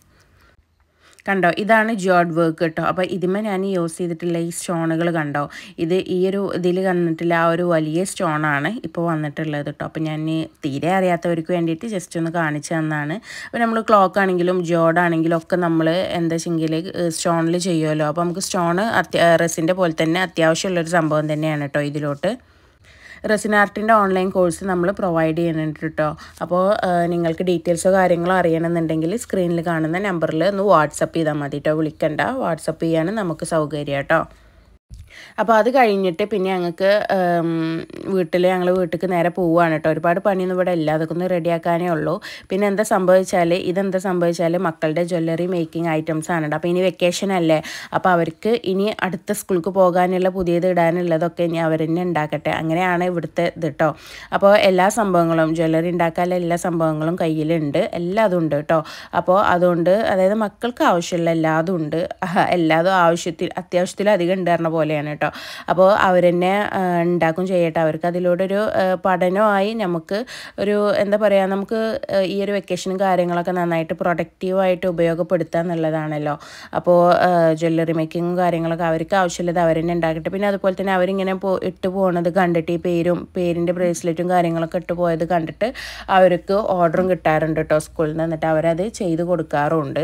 കണ്ടോ, ഇതാണ് ജിയോഡ് വർക്ക് കേട്ടോ. അപ്പോൾ ഇതിന്മേൽ ഞാൻ യൂസ് ചെയ്തിട്ടുള്ള ഈ സ്റ്റോണുകൾ കണ്ടോ, ഇത് ഈ ഒരു ഇതിൽ കണ്ടിട്ടുള്ള ആ ഒരു വലിയ സ്റ്റോണാണ് ഇപ്പോൾ വന്നിട്ടുള്ളത് കേട്ടോ. അപ്പോൾ ഞാൻ തീരെ അറിയാത്തവർക്ക് വേണ്ടിയിട്ട് ജസ്റ്റ് ഒന്ന് കാണിച്ചു തന്നാണ്. അപ്പോൾ നമ്മൾ ക്ലോക്ക് ആണെങ്കിലും ജിയോഡ് ആണെങ്കിലും ഒക്കെ നമ്മൾ എന്താ വെച്ചെങ്കിൽ സ്റ്റോണിൽ ചെയ്യുമല്ലോ. അപ്പോൾ നമുക്ക് സ്റ്റോൺ അത്യാ റെസിൻ്റെ പോലെ തന്നെ അത്യാവശ്യമുള്ളൊരു സംഭവം തന്നെയാണ് കേട്ടോ ഇതിലോട്ട്. റെസിൻ ആർട്ടിൻ്റെ ഓൺലൈൻ കോഴ്സ് നമ്മൾ പ്രൊവൈഡ് ചെയ്യുന്നുണ്ട് കേട്ടോ. അപ്പോൾ നിങ്ങൾക്ക് ഡീറ്റെയിൽസോ കാര്യങ്ങളോ അറിയണമെന്നുണ്ടെങ്കിൽ സ്ക്രീനിൽ കാണുന്ന നമ്പറിൽ ഒന്ന് വാട്സപ്പ് ചെയ്താൽ മതി കേട്ടോ. വിളിക്കണ്ട, വാട്സപ്പ് ചെയ്യാൻ നമുക്ക് സൗകര്യം കേട്ടോ. അപ്പോൾ അത് കഴിഞ്ഞിട്ട് പിന്നെ ഞങ്ങൾക്ക് വീട്ടിൽ ഞങ്ങൾ വീട്ടിലേക്ക് നേരെ പോവുകയാണ് കേട്ടോ. ഒരുപാട് പണിയൊന്നും ഇവിടെ ഇല്ല, അതൊക്കെ ഒന്ന് റെഡിയാക്കാനേ ഉള്ളൂ. പിന്നെ എന്താ സംഭവിച്ചാൽ ഇതെന്താ സംഭവിച്ചാൽ മക്കളുടെ ജ്വല്ലറി മേക്കിംഗ് ഐറ്റംസ് ആണ് കേട്ടോ. അപ്പോൾ ഇനി വെക്കേഷൻ അല്ലേ, അപ്പോൾ അവർക്ക് ഇനി അടുത്ത സ്കൂൾക്ക് പോകാനുള്ള പുതിയത് ഇടാനുള്ളതൊക്കെ ഇനി അവർ തന്നെ ഉണ്ടാക്കട്ടെ, അങ്ങനെയാണ് ഇവിടുത്തെ ഇത് കേട്ടോ. അപ്പോൾ എല്ലാ സംഭവങ്ങളും ജ്വല്ലറി ഉണ്ടാക്കാനുള്ള എല്ലാ സംഭവങ്ങളും കയ്യിലുണ്ട്, എല്ലാതും ഉണ്ട് കേട്ടോ. അപ്പോൾ അതുകൊണ്ട് അതായത് മക്കൾക്ക് ആവശ്യമുള്ള എല്ലാതും ഉണ്ട്, എല്ലാതും ആവശ്യത്തിൽ അത്യാവശ്യത്തിൽ അധികം ഉണ്ട് പറഞ്ഞ പോലെയാണ് കേട്ടോ. അപ്പോൾ അവർ തന്നെ ഉണ്ടാക്കും ചെയ്യട്ടെ. അവർക്ക് അതിലൂടെ ഒരു പഠനമായി നമുക്ക് ഒരു എന്താ പറയുക, നമുക്ക് ഈ ഒരു വെക്കേഷനും കാര്യങ്ങളൊക്കെ നന്നായിട്ട് പ്രൊഡക്റ്റീവായിട്ട് ഉപയോഗപ്പെടുത്തുക എന്നുള്ളതാണല്ലോ. അപ്പോൾ ജ്വല്ലറി മേക്കിങ്ങും കാര്യങ്ങളൊക്കെ അവർക്ക് ആവശ്യമുള്ളത് അവർ തന്നെ ഉണ്ടാക്കട്ടെ. പിന്നെ അതുപോലെ തന്നെ അവരിങ്ങനെ പോ ഇട്ട് പോകുന്നത് കണ്ടിട്ട് ഈ പേരും പേരിൻ്റെ ബ്രേസ്ലെറ്റും കാര്യങ്ങളൊക്കെ ഇട്ട് പോയത് കണ്ടിട്ട് അവർക്ക് ഓർഡറും കിട്ടാറുണ്ട് കേട്ടോ സ്കൂളിൽ നിന്ന്. എന്നിട്ട് അവരത് ചെയ്ത് കൊടുക്കാറുണ്ട്.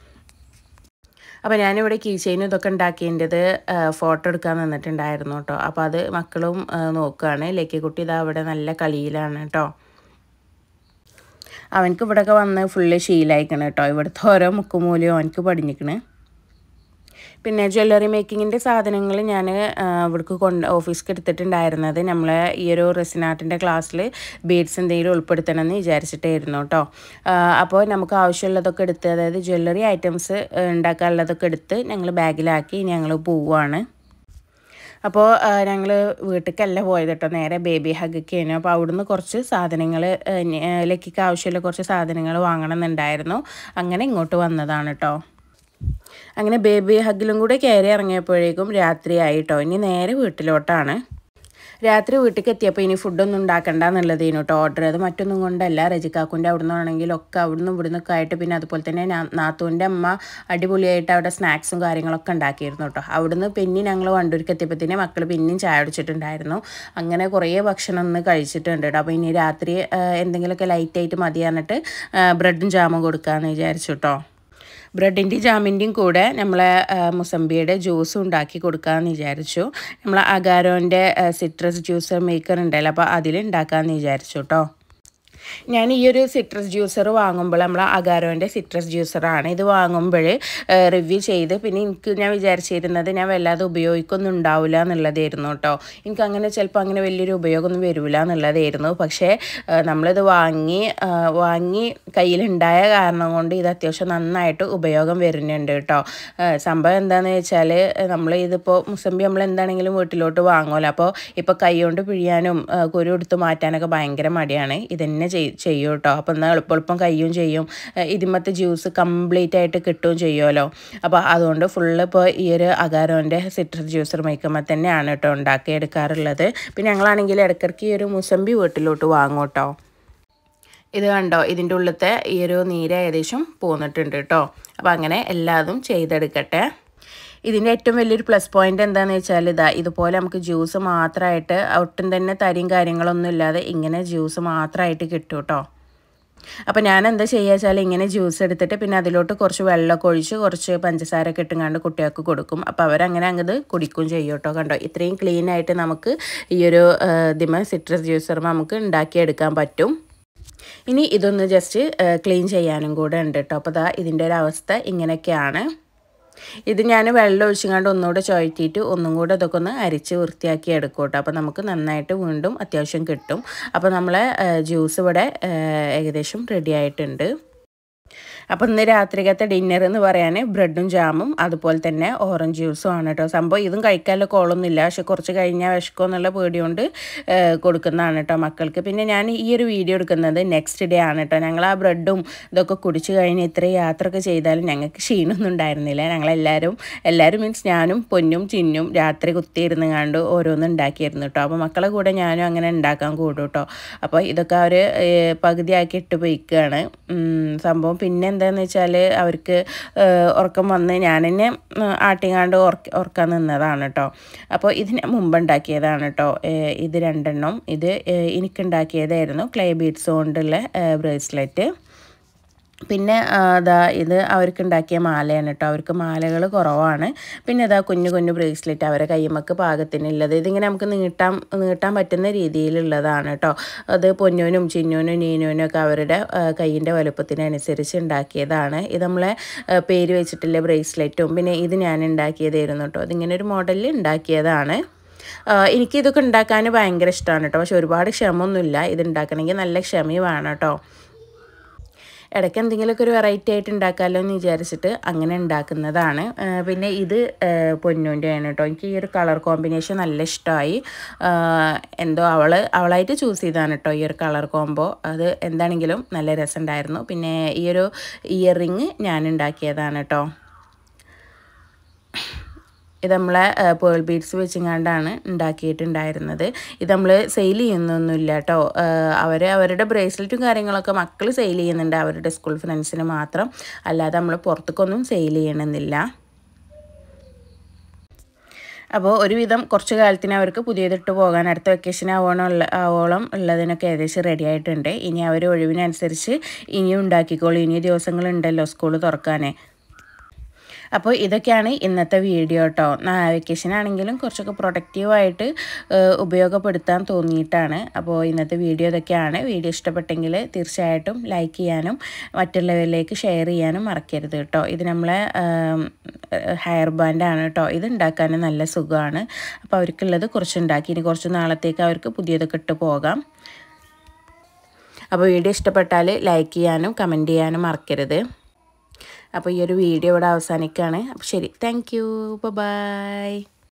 അപ്പോൾ ഞാനിവിടെ കീ ചെയിനും ഇതൊക്കെ ഉണ്ടാക്കിയതിൻ്റെത് ഫോട്ടോ എടുക്കാൻ നിന്നിട്ടുണ്ടായിരുന്നു കേട്ടോ. അപ്പോൾ അത് മക്കളും നോക്കുകയാണ്. ലക്കിക്കുട്ടി ഇതാ അവിടെ നല്ല കളിയിലാണ് കേട്ടോ. അവനക്ക് ഇവിടെയൊക്കെ വന്ന് ഫുള്ള് ശീലമായിക്കണം കേട്ടോ. ഇവിടുത്തെ ഓരോ മുക്കുമൂലയും അവനക്ക് പഠിഞ്ഞിക്കണ്. പിന്നെ ജ്വല്ലറി മേക്കിങ്ങിൻ്റെ സാധനങ്ങൾ ഞാൻ ഇവിടേക്ക് കൊണ്ട് ഓഫീസിലേക്ക് എടുത്തിട്ടുണ്ടായിരുന്നത് നമ്മൾ ഈ ഒരു റെസിൻ ആർട്ടിൻ്റെ ക്ലാസ്സിൽ ബീഡ്സ് എന്തെങ്കിലും ഉൾപ്പെടുത്തണമെന്ന് വിചാരിച്ചിട്ടായിരുന്നു കേട്ടോ. അപ്പോൾ നമുക്ക് ആവശ്യമുള്ളതൊക്കെ എടുത്ത്, അതായത് ജ്വല്ലറി ഐറ്റംസ് ഉണ്ടാക്കാനുള്ളതൊക്കെ എടുത്ത് ഞങ്ങൾ ബാഗിലാക്കി ഞങ്ങൾ പോവുകയാണ്. അപ്പോൾ ഞങ്ങൾ വീട്ടിലേക്കല്ല പോയത് കേട്ടോ, നേരെ ബേബി ഹഗ്ഗൊക്കെയാണ്. അപ്പോൾ അവിടുന്ന് കുറച്ച് സാധനങ്ങൾ ലക്കിക്ക് ആവശ്യമുള്ള കുറച്ച് സാധനങ്ങൾ വാങ്ങണം എന്നുണ്ടായിരുന്നു. അങ്ങനെ ഇങ്ങോട്ട് വന്നതാണ് കേട്ടോ. അങ്ങനെ ബേബി ഹഗ്ഗിലും കൂടെ കയറി ഇറങ്ങിയപ്പോഴേക്കും രാത്രിയായിട്ടോ. ഇനി നേരെ വീട്ടിലോട്ടാണ്. രാത്രി വീട്ടിലേക്ക് എത്തിയപ്പോൾ ഇനി ഫുഡൊന്നും ഉണ്ടാക്കണ്ട എന്നുള്ളതേനു കേട്ടോ ഓർഡർ. അത് മറ്റൊന്നും കൊണ്ടല്ല, റജിക്കാക്കുൻ്റെ അവിടെ നിന്നാണെങ്കിലും ഒക്കെ അവിടുന്ന് ഇവിടുന്നൊക്കെ ആയിട്ട്, പിന്നെ അതുപോലെ തന്നെ നാത്തൂൻ്റെ അമ്മ അടിപൊളിയായിട്ട് അവിടെ സ്നാക്സും കാര്യങ്ങളൊക്കെ ഉണ്ടാക്കിയിരുന്നു കേട്ടോ. അവിടുന്ന് പിന്നെ ഞങ്ങൾ വണ്ടൂർക്ക് എത്തിയപ്പോഴത്തേനെ മക്കൾ പിന്നെയും ചായ കുടിച്ചിട്ടുണ്ടായിരുന്നു. അങ്ങനെ കുറേ ഭക്ഷണം ഒന്ന് കഴിച്ചിട്ടുണ്ട് കേട്ടോ. അപ്പോൾ ഇനി രാത്രി എന്തെങ്കിലുമൊക്കെ ലൈറ്റായിട്ട് മതി പറഞ്ഞിട്ട് ബ്രെഡും ജാമും കൊടുക്കാമെന്ന് വിചാരിച്ചു കേട്ടോ. ബ്രെഡിൻ്റെയും ജാമിൻ്റെയും കൂടെ നമ്മൾ മുസമ്പിയുടെ ജ്യൂസും ഉണ്ടാക്കി കൊടുക്കാമെന്ന് വിചാരിച്ചു. നമ്മൾ അഗാരോൻ്റെ സിട്രസ് ജ്യൂസർ മേക്കർ ഉണ്ടല്ലോ, അപ്പോൾ അതിൽ ഉണ്ടാക്കാമെന്ന് വിചാരിച്ചു കേട്ടോ. ഞാൻ ഈ ഒരു സിട്രസ് ജ്യൂസർ വാങ്ങുമ്പോൾ നമ്മൾ അഗാരോൻ്റെ സിട്രസ് ജ്യൂസറാണ് ഇത് വാങ്ങുമ്പോൾ റിവ്യൂ ചെയ്ത്, പിന്നെ എനിക്ക് ഞാൻ വിചാരിച്ചിരുന്നത് ഞാൻ വല്ലാതെ ഉപയോഗിക്കൊന്നും ഉണ്ടാവില്ല എന്നുള്ളതായിരുന്നു കേട്ടോ. എനിക്ക് അങ്ങനെ ചിലപ്പോൾ അങ്ങനെ വലിയൊരു ഉപയോഗമൊന്നും വരില്ല എന്നുള്ളതായിരുന്നു. പക്ഷേ നമ്മളിത് വാങ്ങി വാങ്ങി കയ്യിലുണ്ടായ കാരണം കൊണ്ട് ഇത് അത്യാവശ്യം നന്നായിട്ട് ഉപയോഗം വരുന്നുണ്ട് കേട്ടോ. സംഭവം എന്താണെന്ന് വെച്ചാൽ നമ്മൾ ഇതിപ്പോൾ മുസമ്പി നമ്മൾ എന്താണെങ്കിലും വീട്ടിലോട്ട് വാങ്ങുമല്ലോ. അപ്പോൾ ഇപ്പോൾ കൈ കൊണ്ട് പിഴിയാനും കുരു എടുത്ത് മാറ്റാനൊക്കെ ഭയങ്കര മടിയാണ്. ഇതന്നെ ചെയ്യും കേട്ടോ. അപ്പോൾ എന്നാൽ എളുപ്പം എളുപ്പം കഴിയും ചെയ്യും. ഇതിമത്തെ ജ്യൂസ് കംപ്ലീറ്റ് ആയിട്ട് കിട്ടുകയും ചെയ്യുമല്ലോ. അപ്പോൾ അതുകൊണ്ട് ഫുള്ള് ഇപ്പോൾ ഈ ഒരു അഗാരോൻ്റെ സിട്രസ് ജ്യൂസർ മേക്കുമ്പോൾ തന്നെയാണ് കേട്ടോ ഉണ്ടാക്കി എടുക്കാറുള്ളത്. പിന്നെ ഞങ്ങളാണെങ്കിൽ ഇടയ്ക്കിടയ്ക്ക് ഈ ഒരു മുസമ്പി വീട്ടിലോട്ട് വാങ്ങും കേട്ടോ. ഇത് കണ്ടോ, ഇതിൻ്റെ ഉള്ളിലത്തെ ഈ ഒരു നീര് ഏകദേശം പോന്നിട്ടുണ്ട് കേട്ടോ. അപ്പോൾ അങ്ങനെ എല്ലാതും ചെയ്തെടുക്കട്ടെ. ഇതിൻ്റെ ഏറ്റവും വലിയൊരു പ്ലസ് പോയിൻ്റ് എന്താണെന്ന് വെച്ചാൽ ഇതാ ഇതുപോലെ നമുക്ക് ജ്യൂസ് മാത്രമായിട്ട് ഒട്ടും തന്നെ തരിയും കാര്യങ്ങളൊന്നും ഇല്ലാതെ ഇങ്ങനെ ജ്യൂസ് മാത്രമായിട്ട് കിട്ടും കേട്ടോ. അപ്പോൾ ഞാൻ എന്താ ചെയ്യുക വെച്ചാൽ ഇങ്ങനെ ജ്യൂസ് എടുത്തിട്ട് പിന്നെ അതിലോട്ട് കുറച്ച് വെള്ളമൊക്കെ ഒഴിച്ച് കുറച്ച് പഞ്ചസാരയൊക്കെ ഇട്ടുങ്ങാണ്ട് കുട്ടികൾക്ക് കൊടുക്കും. അപ്പോൾ അവരങ്ങനെ അങ്ങത് കുടിക്കും ചെയ്യും കേട്ടോ. കണ്ടോ, ഇത്രയും ക്ലീൻ ആയിട്ട് നമുക്ക് ഈ ഒരു ഇതിമ സിട്രസ് ജ്യൂസർ നമുക്ക് ഉണ്ടാക്കിയെടുക്കാൻ പറ്റും. ഇനി ഇതൊന്ന് ജസ്റ്റ് ക്ലീൻ ചെയ്യാനും കൂടെ ഉണ്ട് കേട്ടോ. അപ്പോൾ ദാ ഇതിൻ്റെ ഒരു അവസ്ഥ ഇങ്ങനെയൊക്കെയാണ്. ഇത് ഞാൻ വെള്ളം ഒഴിച്ചുകൊണ്ട് ഒന്നുകൂടെ ചുഴറ്റിയിട്ട് ഒന്നും കൂടെ ഇതൊക്കെ ഒന്ന് അരിച്ച് വൃത്തിയാക്കി എടുക്കും കേട്ടോ. അപ്പോൾ നമുക്ക് നന്നായിട്ട് വീണ്ടും അത്യാവശ്യം കിട്ടും. അപ്പോൾ നമ്മളെ ജ്യൂസ് ഇവിടെ ഏകദേശം റെഡി ആയിട്ടുണ്ട്. അപ്പോൾ ഇന്ന് രാത്രിക്കത്തെ ഡിന്നർ എന്ന് പറയാൻ ബ്രെഡും ജാമും അതുപോലെ തന്നെ ഓറഞ്ച് ജ്യൂസും ആണ് കേട്ടോ. സംഭവം ഇതും കഴിക്കാനുള്ള കോളൊന്നുമില്ല, പക്ഷെ കുറച്ച് കഴിഞ്ഞാൽ വിശക്കോ എന്നുള്ള പേടി കൊണ്ട് കൊടുക്കുന്നതാണ് കേട്ടോ മക്കൾക്ക്. പിന്നെ ഞാൻ ഈ ഒരു വീഡിയോ എടുക്കുന്നത് നെക്സ്റ്റ് ഡേ ആണ് കേട്ടോ. ഞങ്ങൾ ആ ബ്രെഡും ഇതൊക്കെ കുടിച്ച് കഴിഞ്ഞ് ഇത്രയും യാത്രയൊക്കെ ചെയ്താലും ഞങ്ങൾക്ക് ക്ഷീണമൊന്നും ഉണ്ടായിരുന്നില്ല. ഞങ്ങളെല്ലാവരും എല്ലാവരും മീൻസ് ഞാനും പൊന്നും ചിന്നും രാത്രി കുത്തിയിരുന്ന് കണ്ട് ഓരോന്നും ഉണ്ടാക്കിയിരുന്നു കേട്ടോ. അപ്പോൾ മക്കളെ കൂടെ ഞാനും അങ്ങനെ ഉണ്ടാക്കാൻ കൂടും കേട്ടോ. അപ്പോൾ ഇതൊക്കെ അവർ പകുതിയാക്കി ഇട്ട് പോയിക്കുകയാണ് സംഭവം. പിന്നെ എന്താണെന്ന് വെച്ചാൽ അവർക്ക് ഉറക്കം വന്ന് ഞാൻ തന്നെ ആട്ടിങ്ങാണ്ട് ഉറക്ക ഉറക്കാൻ നിന്നതാണ് കേട്ടോ. അപ്പോൾ ഇതിന് മുമ്പ് ഉണ്ടാക്കിയതാണ് കേട്ടോ ഇത് രണ്ടെണ്ണം. ഇത് എനിക്കുണ്ടാക്കിയതായിരുന്നു ക്ലേ ബീഡ്സ് കൊണ്ടുള്ള ബ്രേസ്ലെറ്റ്. പിന്നെ അതാ ഇത് അവർക്കുണ്ടാക്കിയ മാലയാണ് കേട്ടോ. അവർക്ക് മാലകൾ കുറവാണ്. പിന്നെ അതാ കുഞ്ഞു കുഞ്ഞു ബ്രേസ്ലെറ്റ് അവരെ കയ്യുമ്മക്ക് പാകത്തിനുള്ളത്. ഇതിങ്ങനെ നമുക്ക് നീട്ടാൻ നീട്ടാൻ പറ്റുന്ന രീതിയിലുള്ളതാണ് കേട്ടോ. അത് പൊന്നൂനും ചിന്നൂനും നീനൂനും ഒക്കെ അവരുടെ കയ്യിൻ്റെ വലുപ്പത്തിനനുസരിച്ച് ഉണ്ടാക്കിയതാണ്. ഇത് നമ്മളെ പേര് വെച്ചിട്ടുള്ള ബ്രേസ്ലെറ്റും പിന്നെ ഇത് ഞാൻ ഉണ്ടാക്കിയതായിരുന്നു കേട്ടോ. ഇതിങ്ങനെ ഒരു മോഡലിൽ ഉണ്ടാക്കിയതാണ്. എനിക്കിതൊക്കെ ഉണ്ടാക്കാൻ ഭയങ്കര ഇഷ്ടമാണ് കേട്ടോ. പക്ഷെ ഒരുപാട് ക്ഷമയൊന്നുമില്ല. ഇത് ഉണ്ടാക്കണമെങ്കിൽ നല്ല ക്ഷമ വേണം കേട്ടോ. ഇടയ്ക്ക് എന്തെങ്കിലുമൊക്കെ ഒരു വെറൈറ്റി ആയിട്ട് ഉണ്ടാക്കാമല്ലോ എന്ന് വിചാരിച്ചിട്ട് അങ്ങനെ ഉണ്ടാക്കുന്നതാണ്. പിന്നെ ഇത് പൊന്നൂൻ്റെ ആണ് കേട്ടോ. എനിക്ക് ഈ ഒരു കളർ കോമ്പിനേഷൻ നല്ല ഇഷ്ടമായി. എന്തോ അവൾ അവളായിട്ട് ചൂസ് ചെയ്താണ് കേട്ടോ ഈ ഒരു കളർ കോംബോ. അത് എന്താണെങ്കിലും നല്ല രസമുണ്ടായിരുന്നു. പിന്നെ ഈ ഒരു ഇയർ റിങ് ഞാൻ ഉണ്ടാക്കിയതാണ് കേട്ടോ. ഇത് നമ്മളെ പേൾ ബീഡ്സ് വെച്ചിങ്ങാണ്ടാണ് ഉണ്ടാക്കിയിട്ടുണ്ടായിരുന്നത്. ഇത് നമ്മൾ സെയിൽ ചെയ്യുന്നൊന്നുമില്ല കേട്ടോ. അവർ അവരുടെ ബ്രേസ്ലെറ്റും കാര്യങ്ങളൊക്കെ മക്കൾ സെയിൽ ചെയ്യുന്നുണ്ട് അവരുടെ സ്കൂൾ ഫ്രണ്ട്സിന് മാത്രം, അല്ലാതെ നമ്മൾ പുറത്തേക്കൊന്നും സെയിൽ ചെയ്യണമെന്നില്ല. അപ്പോൾ ഒരുവിധം കുറച്ച് കാലത്തിന് അവർക്ക് പുതിയതിട്ട് പോകാൻ അടുത്ത വെക്കേഷൻ ആവണമുള്ള ആവോളം ഉള്ളതിനൊക്കെ ഏകദേശം റെഡി ആയിട്ടുണ്ട്. ഇനി അവർ ഒഴിവിനനുസരിച്ച് ഇനിയും ഉണ്ടാക്കിക്കോളൂ. ഇനി ദിവസങ്ങളുണ്ടല്ലോ സ്കൂൾ തുറക്കാൻ. അപ്പോൾ ഇതൊക്കെയാണ് ഇന്നത്തെ വീഡിയോ കേട്ടോ. വെക്കേഷൻ ആണെങ്കിലും കുറച്ചൊക്കെ പ്രൊഡക്റ്റീവായിട്ട് ഉപയോഗപ്പെടുത്താൻ തോന്നിയിട്ടാണ്. അപ്പോൾ ഇന്നത്തെ വീഡിയോ ഇതൊക്കെയാണ്. വീഡിയോ ഇഷ്ടപ്പെട്ടെങ്കിൽ തീർച്ചയായിട്ടും ലൈക്ക് ചെയ്യാനും മറ്റുള്ളവരിലേക്ക് ഷെയർ ചെയ്യാനും മറക്കരുത് കേട്ടോ. ഇത് നമ്മളെ ഹെയർ ബാൻഡാണ് കേട്ടോ. ഇത് ഉണ്ടാക്കാൻ നല്ല സുഖമാണ്. അപ്പോൾ അവർക്കുള്ളത് കുറച്ചുണ്ടാക്കി ഇനി കുറച്ച് നാളത്തേക്ക് അവർക്ക് പുതിയതൊക്കെ ഇട്ട് പോകാം. അപ്പോൾ വീഡിയോ ഇഷ്ടപ്പെട്ടാൽ ലൈക്ക് ചെയ്യാനും കമൻറ്റ് ചെയ്യാനും മറക്കരുത്. അപ്പോൾ ഈ ഒരു വീഡിയോ ഇവിടെ അവസാനിക്കുകയാണ്. അപ്പോൾ ശരി, താങ്ക് യു, ബൈ.